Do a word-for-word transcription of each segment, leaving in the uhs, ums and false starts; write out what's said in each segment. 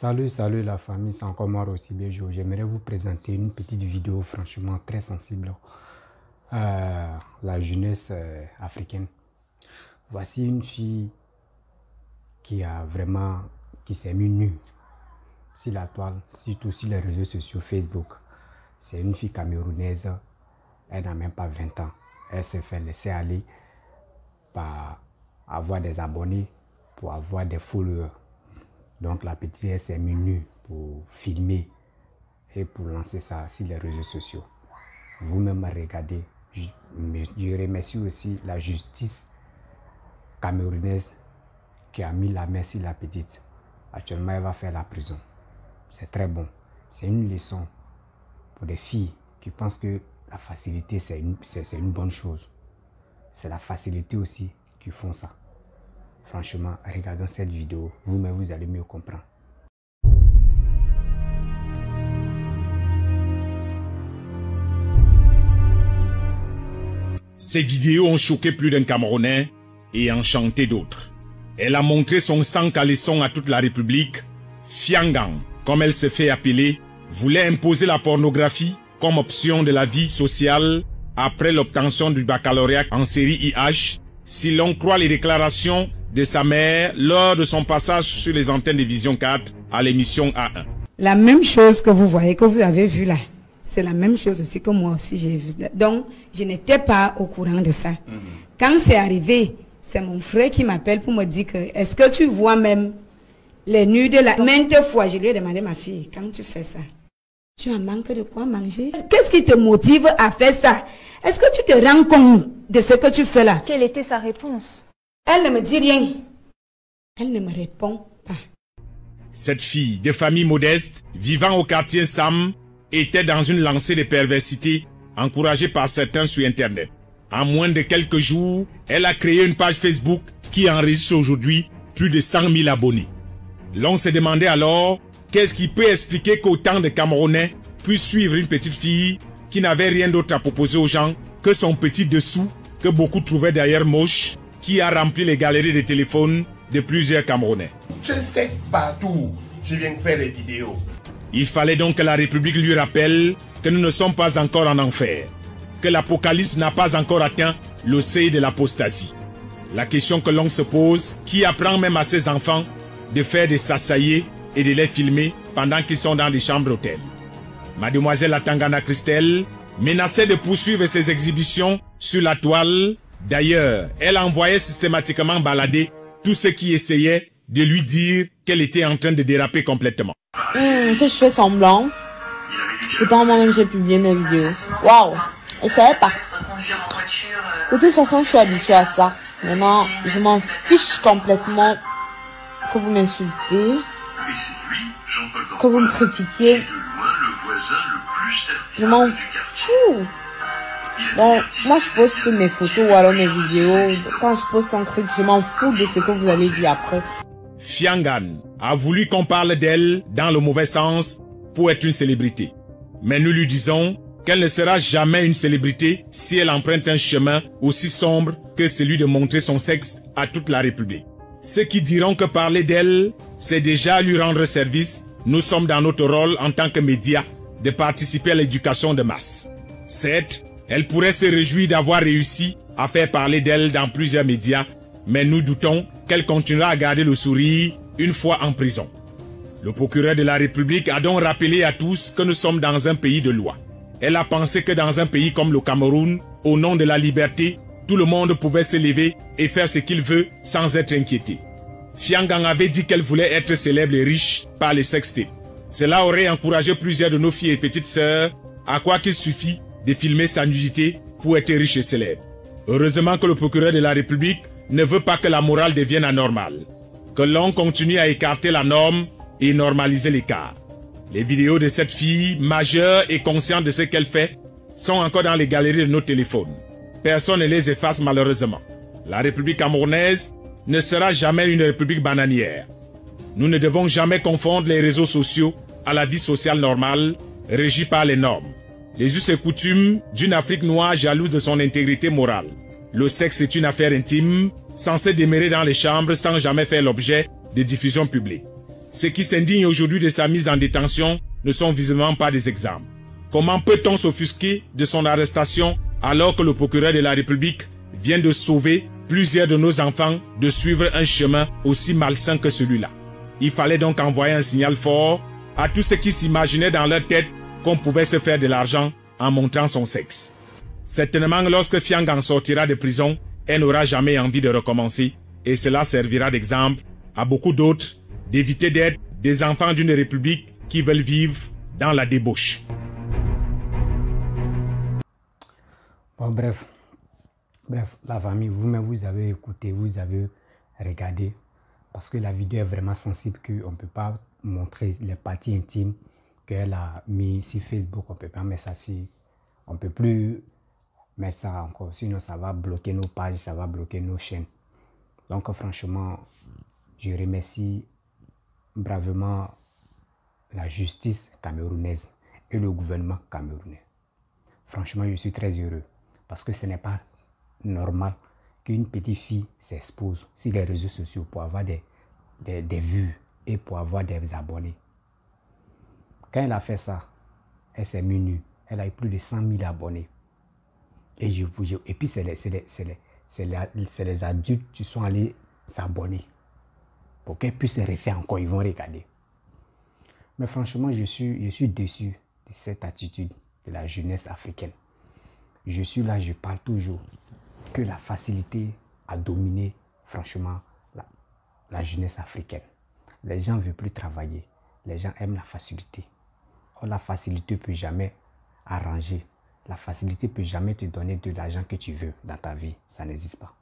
Salut, salut la famille, c'est encore moi aussi Béjo. J'aimerais vous présenter une petite vidéo franchement très sensible. Euh, la jeunesse euh, africaine. Voici une fille qui a vraiment, qui s'est mise nue sur la toile, surtout sur les réseaux sociaux Facebook. C'est une fille camerounaise, elle n'a même pas vingt ans. Elle s'est fait laisser aller par avoir des abonnés, pour avoir des followers. Donc la petite elle s'est mise nue pour filmer et pour lancer ça sur les réseaux sociaux. Vous-même regardez. Je, je remercie aussi la justice camerounaise qui a mis la main sur la petite. Actuellement, elle va faire la prison. C'est très bon. C'est une leçon pour des filles qui pensent que la facilité, c'est une, c'est une bonne chose. C'est la facilité aussi qui font ça. Franchement, regardons cette vidéo. Vous-même, vous allez mieux comprendre. Ces vidéos ont choqué plus d'un Camerounais et enchanté d'autres. Elle a montré son sang caleçon à toute la République. Fiangang, comme elle se fait appeler, voulait imposer la pornographie comme option de la vie sociale après l'obtention du baccalauréat en série I H, si l'on croit les déclarations de sa mère lors de son passage sur les antennes de Vision quatre à l'émission A un. La même chose que vous voyez, que vous avez vu là, c'est la même chose aussi que moi aussi j'ai vu. Donc, je n'étais pas au courant de ça. Mm-hmm. Quand c'est arrivé, c'est mon frère qui m'appelle pour me dire que, est-ce que tu vois même les nus de la... Maintes fois, je lui ai demandé, ma fille, quand tu fais ça, tu as manque de quoi manger? Qu'est-ce qui te motive à faire ça? Est-ce que tu te rends compte de ce que tu fais là? Quelle était sa réponse? Elle ne me dit rien. Elle ne me répond pas. Cette fille de famille modeste, vivant au quartier Sam, était dans une lancée de perversité encouragée par certains sur Internet. En moins de quelques jours, elle a créé une page Facebook qui enregistre aujourd'hui plus de cent mille abonnés. L'on se demandait alors qu'est-ce qui peut expliquer qu'autant de Camerounais puissent suivre une petite fille qui n'avait rien d'autre à proposer aux gens que son petit dessous que beaucoup trouvaient d'ailleurs moche, qui a rempli les galeries de téléphones de plusieurs Camerounais. Je sais partout, je viens faire des vidéos. Il fallait donc que la République lui rappelle que nous ne sommes pas encore en enfer, que l'apocalypse n'a pas encore atteint le seuil de l'apostasie. La question que l'on se pose, qui apprend même à ses enfants de faire des sassaillés et de les filmer pendant qu'ils sont dans les chambres d'hôtel. Mademoiselle Atangana Christelle menaçait de poursuivre ses exhibitions sur la toile. D'ailleurs, elle envoyait systématiquement balader tous ceux qui essayaient de lui dire qu'elle était en train de déraper complètement. Mmh, que je fais semblant. Pourtant, moi-même, j'ai publié mes vidéos. Waouh, je savais pas. De toute façon, je suis habituée à ça. Maintenant, je m'en fiche complètement que vous m'insultez, que vous me critiquiez. Je m'en fous. Donc, moi, je poste mes photos ou alors mes vidéos. Quand je poste un truc, je m'en fous de ce que vous allez dire après. Fiangang a voulu qu'on parle d'elle dans le mauvais sens pour être une célébrité. Mais nous lui disons qu'elle ne sera jamais une célébrité si elle emprunte un chemin aussi sombre que celui de montrer son sexe à toute la République. Ceux qui diront que parler d'elle, c'est déjà lui rendre service, nous sommes dans notre rôle en tant que médias de participer à l'éducation de masse. Certes, elle pourrait se réjouir d'avoir réussi à faire parler d'elle dans plusieurs médias, mais nous doutons qu'elle continuera à garder le sourire une fois en prison. Le procureur de la République a donc rappelé à tous que nous sommes dans un pays de loi. Elle a pensé que dans un pays comme le Cameroun, au nom de la liberté, tout le monde pouvait se lever et faire ce qu'il veut sans être inquiété. Fiangang avait dit qu'elle voulait être célèbre et riche par les sextapes. Cela aurait encouragé plusieurs de nos filles et petites sœurs à croire qu'il suffit de filmer sa nudité pour être riche et célèbre. Heureusement que le procureur de la République ne veut pas que la morale devienne anormale, que l'on continue à écarter la norme et normaliser l'écart. Les vidéos de cette fille, majeure et consciente de ce qu'elle fait, sont encore dans les galeries de nos téléphones. Personne ne les efface malheureusement. La République camerounaise ne sera jamais une république bananière. Nous ne devons jamais confondre les réseaux sociaux à la vie sociale normale, régie par les normes. Les us et coutumes d'une Afrique noire jalouse de son intégrité morale. Le sexe est une affaire intime, censée demeurer dans les chambres sans jamais faire l'objet de diffusion publique. Ceux qui s'indignent aujourd'hui de sa mise en détention ne sont visiblement pas des exemples. Comment peut-on s'offusquer de son arrestation alors que le procureur de la République vient de sauver plusieurs de nos enfants de suivre un chemin aussi malsain que celui-là? Il fallait donc envoyer un signal fort à tous ceux qui s'imaginaient dans leur tête qu'on pouvait se faire de l'argent en montrant son sexe. Certainement, lorsque Fiangang sortira de prison, elle n'aura jamais envie de recommencer et cela servira d'exemple à beaucoup d'autres d'éviter d'être des enfants d'une république qui veulent vivre dans la débauche. Bon, bref, bref, la famille, vous-même, vous avez écouté, vous avez regardé, parce que la vidéo est vraiment sensible, qu'on ne peut pas montrer les parties intimes qu'elle a mis sur Facebook, on ne peut pas mettre ça sur, on ne peut plus mettre ça encore, sinon ça va bloquer nos pages, ça va bloquer nos chaînes. Donc franchement, je remercie bravement la justice camerounaise et le gouvernement camerounais. Franchement, je suis très heureux parce que ce n'est pas normal qu'une petite fille s'expose sur les réseaux sociaux pour avoir des, des, des vues et pour avoir des abonnés. Quand elle a fait ça, elle s'est mise nue. Elle a eu plus de cent mille abonnés. Et, je, je, et puis, c'est les, les, les, les, les adultes qui sont allés s'abonner. Pour qu'elle puisse se refaire encore, ils vont regarder. Mais franchement, je suis, je suis déçu de cette attitude de la jeunesse africaine. Je suis là, je parle toujours que la facilité a dominé, franchement, la, la jeunesse africaine. Les gens ne veulent plus travailler. Les gens aiment la facilité. Or, la facilité ne peut jamais arranger. La facilité ne peut jamais te donner de l'argent que tu veux dans ta vie. Ça n'existe pas.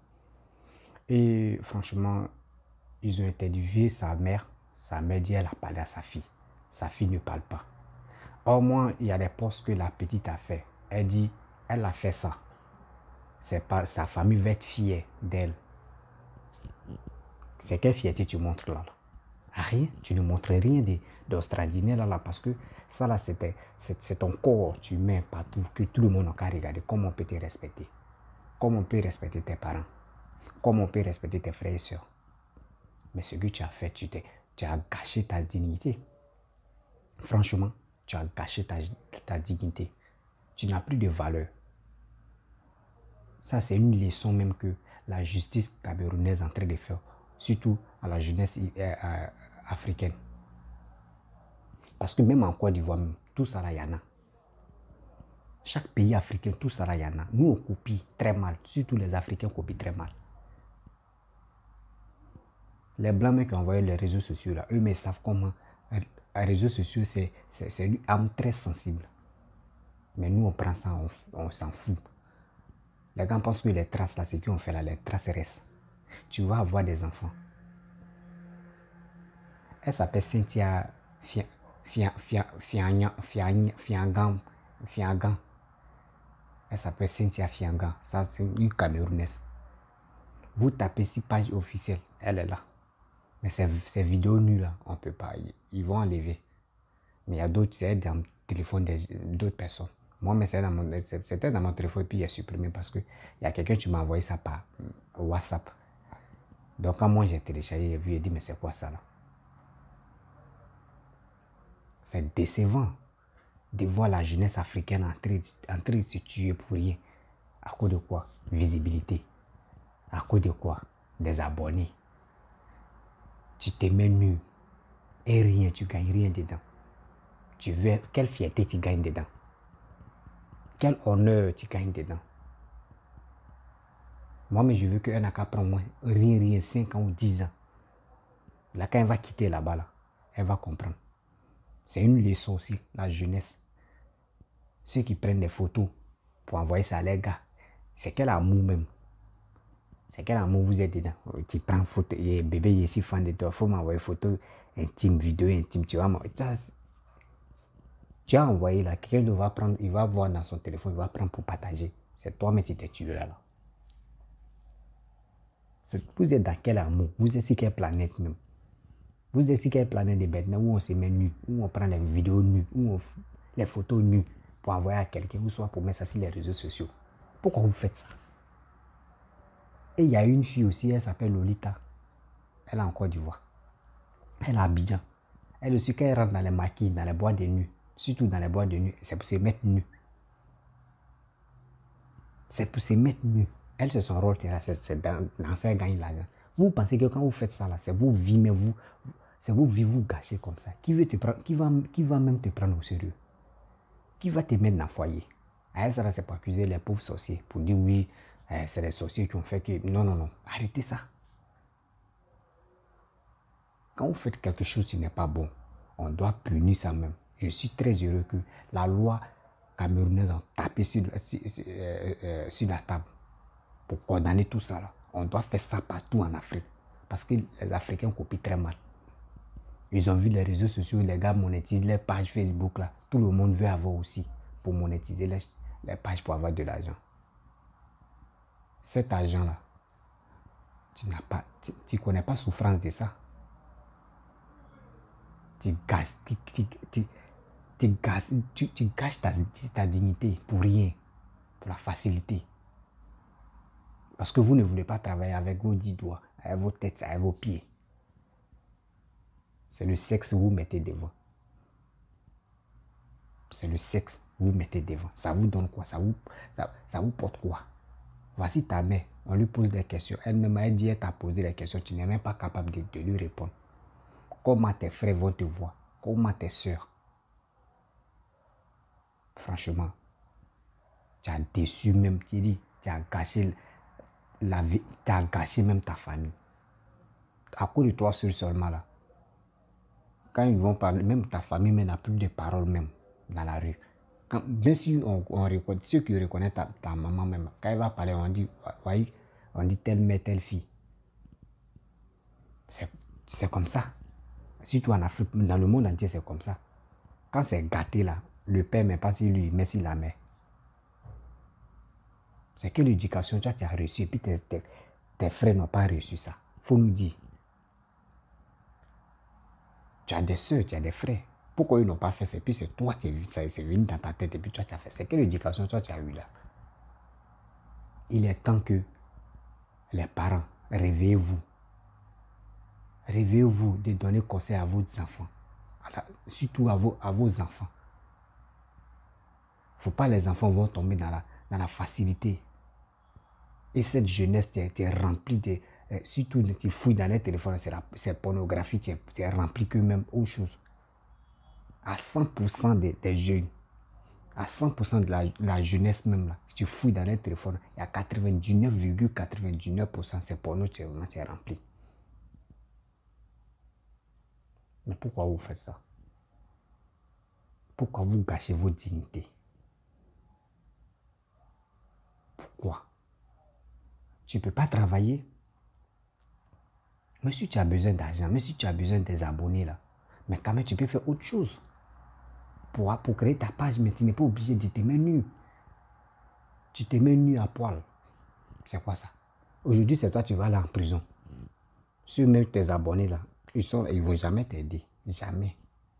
Et franchement, ils ont interviewé sa mère. Sa mère dit qu'elle a parlé à sa fille. Sa fille ne parle pas. Au moins, il y a des postes que la petite a fait. Elle dit, elle a fait ça. C'est pas, sa famille va être fière d'elle. C'est quelle fierté tu montres là, là? Rien. Tu ne montres rien d'extraordinaire là, là parce que ça là, c'est ton corps. Tu mets partout que tout le monde a qu'à regarder. Comment on peut te respecter? Comment on peut respecter tes parents? Comment on peut respecter tes frères et sœurs? Mais ce que tu as fait, tu, tu as gâché ta dignité. Franchement, tu as gâché ta, ta dignité. Tu n'as plus de valeur. Ça, c'est une leçon même que la justice camerounaise est en train de faire, surtout à la jeunesse euh, euh, africaine. Parce que même en Côte d'Ivoire, tout ça là, il y en a. Chaque pays africain, tout ça là, il y en a. Nous, on copie très mal. Surtout les Africains copient très mal. Les Blancs mais qui ont envoyé les réseaux sociaux là, eux mais savent comment. Les réseaux sociaux, c'est une âme très sensible. Mais nous, on prend ça, on, on s'en fout. Les gens pensent que les traces là, c'est qu'on fait là, les traces restent. Tu vas avoir des enfants. Elle s'appelle Cynthia Fiangan. Elle s'appelle Cynthia Fiangan. Ça, c'est une Camerounaise. Vous tapez sur page officielle, elle est là. Mais ces, ces vidéos nues là, on ne peut pas. Ils vont enlever. Mais il y a d'autres, c'est dans le téléphone d'autres personnes. Moi, mais c'était dans, dans mon téléphone et puis il a supprimé parce qu'il y a quelqu'un qui m'a envoyé ça par WhatsApp. Donc quand moi j'ai téléchargé, j'ai vu et dit mais c'est quoi ça là? C'est décevant de voir la jeunesse africaine en train, en train de se tuer pour rien. À cause de quoi? Visibilité. À cause de quoi? Des abonnés. Tu te mets nu et rien, tu gagnes rien dedans. Tu veux, quelle fierté tu gagnes dedans? Quel honneur tu gagnes dedans? Moi, mais je veux qu'elle n'a qu'à prendre moins, rien, rien, cinq ans ou dix ans. Là, quand elle va quitter là-bas, là, elle va comprendre. C'est une leçon aussi, la jeunesse. Ceux qui prennent des photos pour envoyer ça à les gars, c'est quel amour même. C'est quel amour vous êtes dedans. Tu prends photo, et bébé il est si fan de toi, il faut m'envoyer photo intime, vidéo intime, tu vois. Tu as envoyé là, quelqu'un va prendre, il va voir dans son téléphone, il va prendre pour partager. C'est toi, mais tu t'es tué là. là. Vous êtes dans quel amour? Vous êtes sur quelle planète même? Vous êtes sur quelle planète de bête où on se met nu, où on prend les vidéos nues, où on les photos nues pour envoyer à quelqu'un, ou soit pour mettre ça sur les réseaux sociaux. Pourquoi vous faites ça? Et il y a une fille aussi, elle s'appelle Lolita. Elle est en Côte d'Ivoire. Elle est à Abidjan. Elle aussi, quand elle rentre dans les maquis, dans les boîtes de nuit, surtout dans les boîtes de nuit, c'est pour se mettre nu. C'est pour se mettre nu. Elle, c'est son rôle, c'est danser et gagner l'argent. Vous pensez que quand vous faites ça, là, c'est vous vivre, vous, c'est vous vivre, vous gâcher comme ça. Qui, veut te prendre, qui, va, qui va même te prendre au sérieux? Qui va te mettre dans le foyer? Ah, ça, c'est pour accuser les pauvres sorciers, pour dire oui, eh, c'est les sorciers qui ont fait que... Non, non, non, arrêtez ça. Quand vous faites quelque chose qui n'est pas bon, on doit punir ça même. Je suis très heureux que la loi camerounaise a tapé sur, sur, euh, euh, sur la table pour condamner tout ça. Là. On doit faire ça partout en Afrique. Parce que les Africains copient très mal. Ils ont vu les réseaux sociaux, les gars monétisent les pages Facebook. Là. Tout le monde veut avoir aussi pour monétiser les, les pages pour avoir de l'argent. Cet argent-là, tu n'as pas, tu ne connais pas souffrance de ça. Tu gâches, tu, tu, tu, tu gâches, tu, tu gâches ta, ta dignité pour rien, pour la facilité. Parce que vous ne voulez pas travailler avec vos dix doigts, avec vos têtes, avec vos pieds. C'est le sexe que vous mettez devant. C'est le sexe que vous mettez devant. Ça vous donne quoi? Ça vous, ça, ça vous porte quoi? Voici ta mère, on lui pose des questions. Elle-même a dit, elle t'a posé des questions, tu n'es même pas capable de, de lui répondre. Comment tes frères vont te voir? Comment tes soeurs? Franchement, tu as déçu même, tu dis, tu as gâché la vie, tu as gâché même ta famille. À cause de toi seul seulement là. Quand ils vont parler, même ta famille n'a plus de paroles même dans la rue. Quand, bien sûr, on, on reconnaît, ceux qui reconnaissent ta, ta maman même, quand elle va parler, on dit, voyez, on dit telle mère, telle fille. C'est comme ça. Surtout en Afrique, dans le monde entier, c'est comme ça. Quand c'est gâté là, le père mais pas si lui, mais si la mère. C'est que l'éducation, toi, tu as reçu, et puis tes, tes, tes frères n'ont pas reçu ça. Il faut nous dire. Tu as des soeurs, tu as des frères. Pourquoi ils n'ont pas fait ça? Et puis c'est toi, c'est venu dans ta tête, et puis toi, tu as fait. C'est que l'éducation, toi, tu as eu là. Il est temps que les parents, réveillez-vous. Réveillez-vous de donner conseil à vos enfants. La, surtout à vos, à vos enfants. Il ne faut pas que les enfants vont tomber dans la, dans la facilité. Et cette jeunesse, tu es remplie de... Euh, surtout, tu fouilles dans les téléphones, c'est la, la pornographie, tu es, tu es rempli que même autre chose. À cent pour cent des, des jeunes, à cent pour cent de la, la jeunesse même, là, tu fouilles dans les téléphones, il y a quatre-vingt-dix-neuf virgule quatre-vingt-dix-neuf pour cent c'est porno, tu es, tu es rempli. Mais pourquoi vous faites ça? Pourquoi vous gâchez vos dignités? Pourquoi? Tu ne peux pas travailler. Mais si tu as besoin d'argent, mais si tu as besoin des abonnés là, mais quand même tu peux faire autre chose. Pour, pour créer ta page, mais tu n'es pas obligé de te mettre nu. Tu te mets nu à poil. C'est quoi ça? Aujourd'hui, c'est toi, tu vas aller en prison. Ceux même tes abonnés là, ils ne ils vont jamais t'aider. Jamais.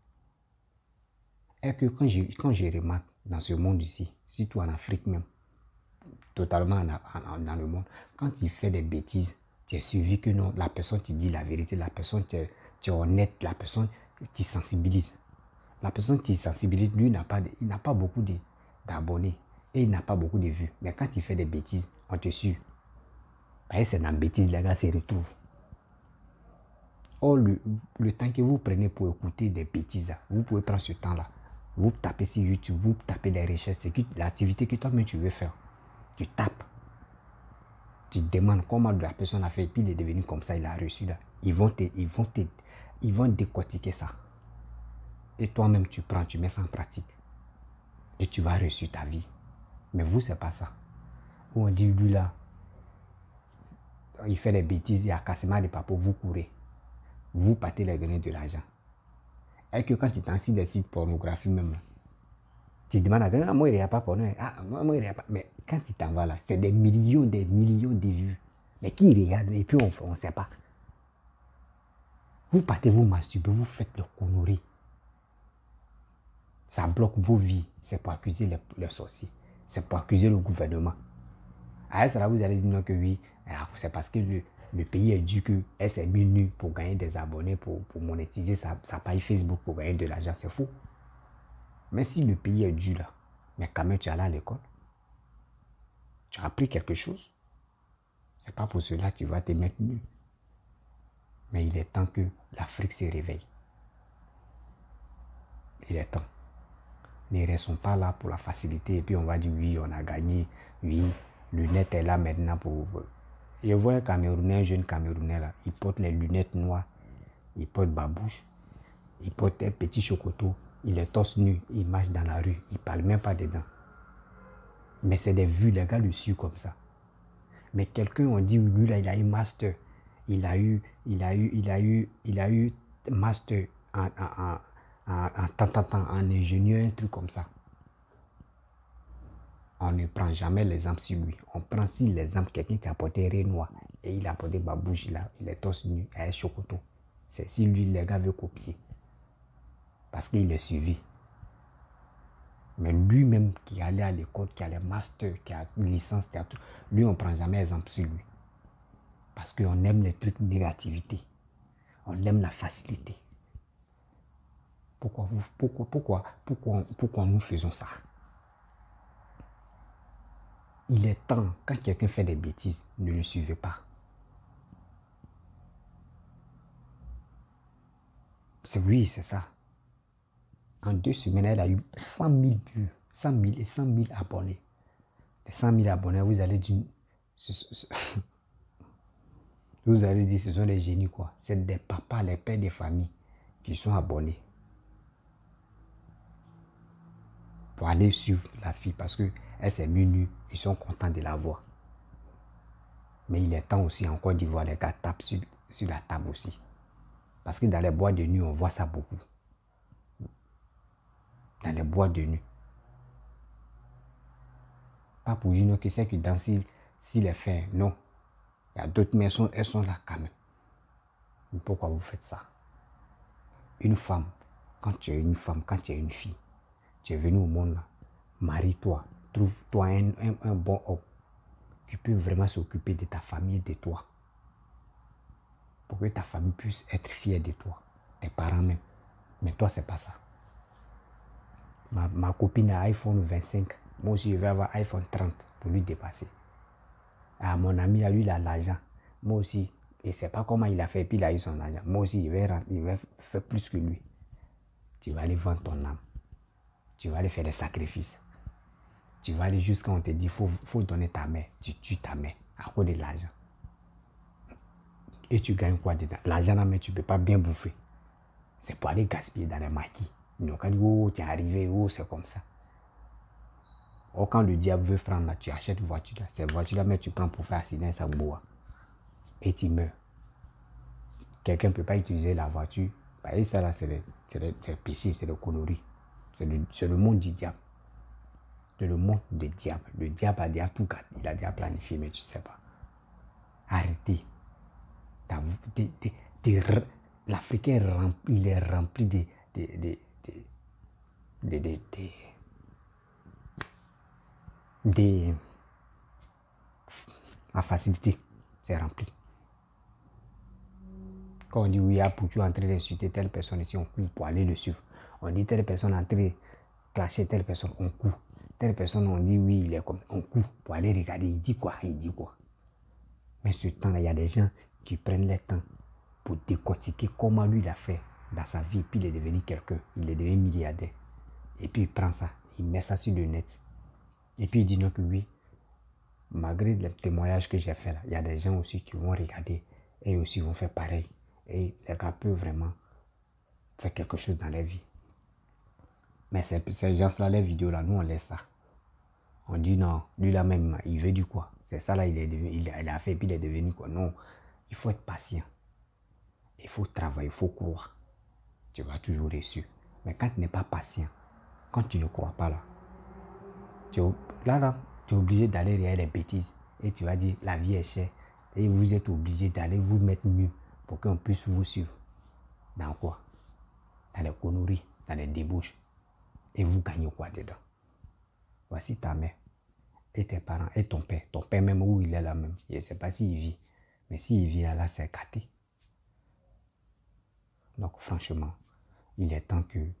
Et que quand je, quand je remarque dans ce monde ici, surtout en Afrique même, totalement en, en, dans le monde, quand tu fais des bêtises, tu es suivi que non, la personne te dit la vérité, la personne tu es, tu es honnête, la personne qui sensibilise. La personne qui sensibilise, lui, n'a pas de, il n'a pas beaucoup d'abonnés et il n'a pas beaucoup de vues. Mais quand il fait des bêtises, on te suit. Parce que c'est dans la bêtise, les gars se retrouvent. Or, le, le temps que vous prenez pour écouter des bêtises, vous pouvez prendre ce temps-là. Vous tapez sur YouTube, vous tapez des recherches, c'est l'activité que toi-même tu veux faire. Tu tapes. Tu te demandes comment la personne a fait, et puis il est devenu comme ça, il a reçu là. Ils vont te, ils vont te, ils vont décortiquer ça. Et toi-même, tu prends, tu mets ça en pratique. Et tu vas réussir ta vie. Mais vous, c'est pas ça. Où on dit, lui là, il fait des bêtises, il y a cassement de papier, vous courez. Vous partez les donner de l'argent. Et que quand tu t'en des sites pornographiques même, là, tu te demandes, ah, moi il n'y a pas porno. Ah, moi, moi il n'y a pas. Mais quand tu t'en vas là, c'est des millions, des millions de vues. Mais qui regarde et puis on ne sait pas. Vous partez vous masturber, vous faites le conneries. Ça bloque vos vies. C'est pour accuser les, les sorciers. C'est pour accuser le gouvernement. À ça, là, vous allez dire non, que oui, c'est parce que le, Le pays est dû qu'elle s'est mise nue pour gagner des abonnés, pour, pour monétiser sa, sa page Facebook, pour gagner de l'argent. C'est faux. Mais si le pays est dû là, mais quand même tu es allé à l'école, tu as appris quelque chose. C'est pas pour cela que tu vas te mettre nu. Mais il est temps que l'Afrique se réveille. Il est temps. Ne restons pas là pour la facilité et puis on va dire oui, on a gagné, oui, le net est là maintenant pour... Je vois un Camerounais, un jeune Camerounais là, il porte les lunettes noires, il porte babouche, il porte un petit chocoto, il est torse nu, il marche dans la rue, il ne parle même pas dedans. Mais c'est des vues, les gars le suivent comme ça. Mais quelqu'un, on dit, lui là, il a eu master, il a eu, il a eu, il a eu, il a eu master en, en, en, en, en, en, en, en ingénieur, un truc comme ça. On ne prend jamais l'exemple sur lui. On prend si l'exemple quelqu'un qui a porté un noir et il a porté babouche, il, a, il est torse nu, il a un chocoto. C'est si lui, les gars veut copier. Parce qu'il est suivi. Mais lui-même qui allait à l'école, qui a le master, qui a une licence, qui a tout, lui, on ne prend jamais exemple sur lui. Parce qu'on aime les trucs négativité. On aime la facilité. Pourquoi, pourquoi, pourquoi, pourquoi, pourquoi nous faisons ça? Il est temps, quand quelqu'un fait des bêtises, ne le suivez pas. C'est oui, c'est ça. En deux semaines, elle a eu cent mille vues, cent mille et cent mille abonnés. Les cent mille abonnés, vous allez dire, ce, ce, ce, vous allez dire, ce sont des génies quoi. C'est des papas, les pères des familles qui sont abonnés. Pour aller suivre la fille parce qu'elle s'est mise nue, ils sont contents de la voir. Mais il est temps aussi en Côte d'Ivoire, les gars tapent sur, sur la table aussi. Parce que dans les boîtes de nuit, on voit ça beaucoup. Dans les boîtes de nuit. Pas pour dire que c'est que dans si, si les faits, non. Il y a d'autres, mais elles sont, elles sont là quand même. Mais pourquoi vous faites ça? Une femme, quand tu es une femme, quand tu es une fille, tu es venu au monde là, marie-toi, trouve-toi un, un, un bon homme qui peut vraiment s'occuper de ta famille et de toi. Pour que ta famille puisse être fière de toi, tes parents même. Mais toi, c'est pas ça. Ma, ma copine a iPhone vingt-cinq, moi aussi je vais avoir iPhone trente pour lui dépasser. Ah, mon ami, lui, il a l'argent. Moi aussi, et ne sais pas comment il a fait, puis il a eu son argent. Moi aussi, il va, il va faire plus que lui. Tu vas aller vendre ton âme. Tu vas aller faire des sacrifices. Tu vas aller jusqu'à on te dit, il faut, faut donner ta mère. Tu tues ta mère à cause de l'argent. Et tu gagnes quoi dedans? L'argent, mais tu ne peux pas bien bouffer. C'est pour aller gaspiller dans les maquis. Ils n'ont qu'à dire, oh, tu es arrivé, oh, c'est comme ça. Oh, quand le diable veut prendre là, tu achètes une voiture là. Cette voiture là, mais tu prends pour faire accident, ça boit. Et tu meurs. Quelqu'un ne peut pas utiliser la voiture. Et ça là, c'est le, le, le péché, c'est le coloris. C'est le, le monde du diable. C'est le monde du diable. Le diable a déjà tout gâté. Il a déjà planifié, mais tu ne sais pas. Arrêtez. L'Africain, il est rempli de... de, de, de, de, de, de Des... La facilité, c'est rempli. Quand on dit oui, pour tu en train d'insulter telle personne ici, on court pour aller le suivre. On dit telle personne en train de clasher telle personne, on court. Telle personne, on dit oui, il est comme, on court pour aller regarder, il dit quoi, il dit quoi. Mais ce temps-là, il y a des gens qui prennent le temps pour décortiquer comment lui il a fait dans sa vie, puis il est devenu quelqu'un, il est devenu milliardaire. Et puis il prend ça, il met ça sur le net. Et puis il dit non que oui, malgré les témoignages que j'ai fait là, il y a des gens aussi qui vont regarder et aussi vont faire pareil. Et les gars peuvent vraiment faire quelque chose dans leur vie. Mais ces, ces gens-là, les vidéos là, nous on laisse ça. On dit non, lui là même, il veut du quoi? C'est ça là, il, est devenu, il, il a fait et puis il est devenu quoi? Non, il faut être patient. Il faut travailler, il faut croire. Tu vas toujours réussir. Mais quand tu n'es pas patient, quand tu ne crois pas là, tu, là, là, tu es obligé d'aller derrière les bêtises. Et tu vas dire, la vie est chère. Et vous êtes obligé d'aller vous mettre mieux pour qu'on puisse vous suivre. Dans quoi? Dans les conneries, dans les débouches. Et vous gagnez quoi dedans? Voici ta mère et tes parents et ton père. Ton père même où il est là même. Je ne sais pas s'il vit. Mais s'il vit là, là c'est gâté. Donc franchement, il est temps que le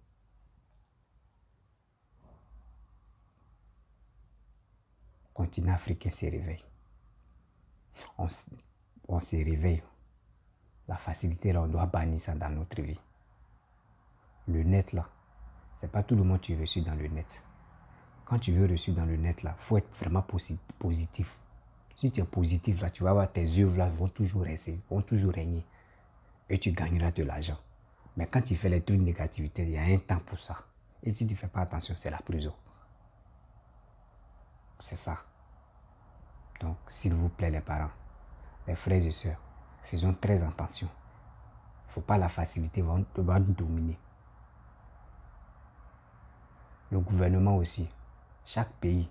continent africain se réveille. On, on se réveille. La facilité, là, on doit bannir ça dans notre vie. Le net, là, c'est pas tout le monde qui est reçu dans le net. Quand tu veux reçu dans le net, là, il faut être vraiment positif. Si tu es positif, là, tu vas voir tes œuvres, là, vont toujours rester, vont toujours régner. Et tu gagneras de l'argent. Mais quand tu fais les trucs de négativité, il y a un temps pour ça. Et si tu ne fais pas attention, c'est la prison. C'est ça. Donc, s'il vous plaît, les parents, les frères et sœurs, faisons très attention. Il ne faut pas la facilité, va nous dominer. Le gouvernement aussi, chaque pays,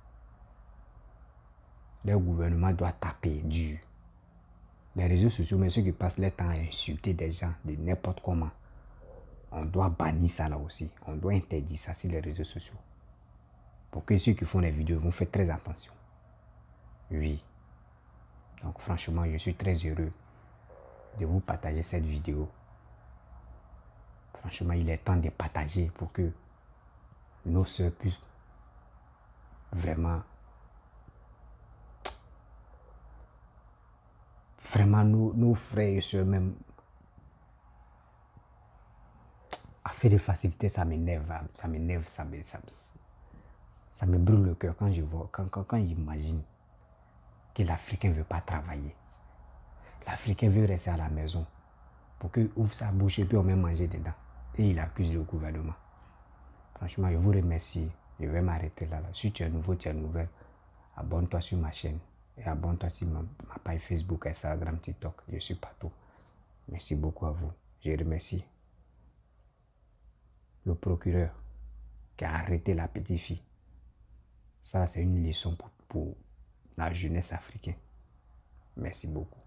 le gouvernement doit taper dur. Les réseaux sociaux, mais ceux qui passent leur temps à insulter des gens de n'importe comment, on doit bannir ça là aussi. On doit interdire ça sur les réseaux sociaux. Pour que ceux qui font les vidéos vont faire très attention. Oui. Donc franchement, je suis très heureux de vous partager cette vidéo. Franchement, il est temps de partager pour que nos soeurs puissent vraiment, vraiment nos, nos frères et soeurs même, à faire des facilités, ça m'énerve, ça m'énerve, ça me, ça, ça me brûle le cœur quand je vois, quand, quand, quand j'imagine que l'Africain ne veut pas travailler. L'Africain veut rester à la maison pour qu'il ouvre sa bouche et puis on met manger dedans. Et il accuse le gouvernement. Franchement, je vous remercie. Je vais m'arrêter là, là. Si tu es nouveau, tu es nouvelle, abonne-toi sur ma chaîne et abonne-toi sur ma, ma page Facebook, Instagram, TikTok. Je suis partout. Merci beaucoup à vous. Je remercie le procureur qui a arrêté la petite fille. Ça, c'est une leçon pour, pour la jeunesse africaine. Merci beaucoup.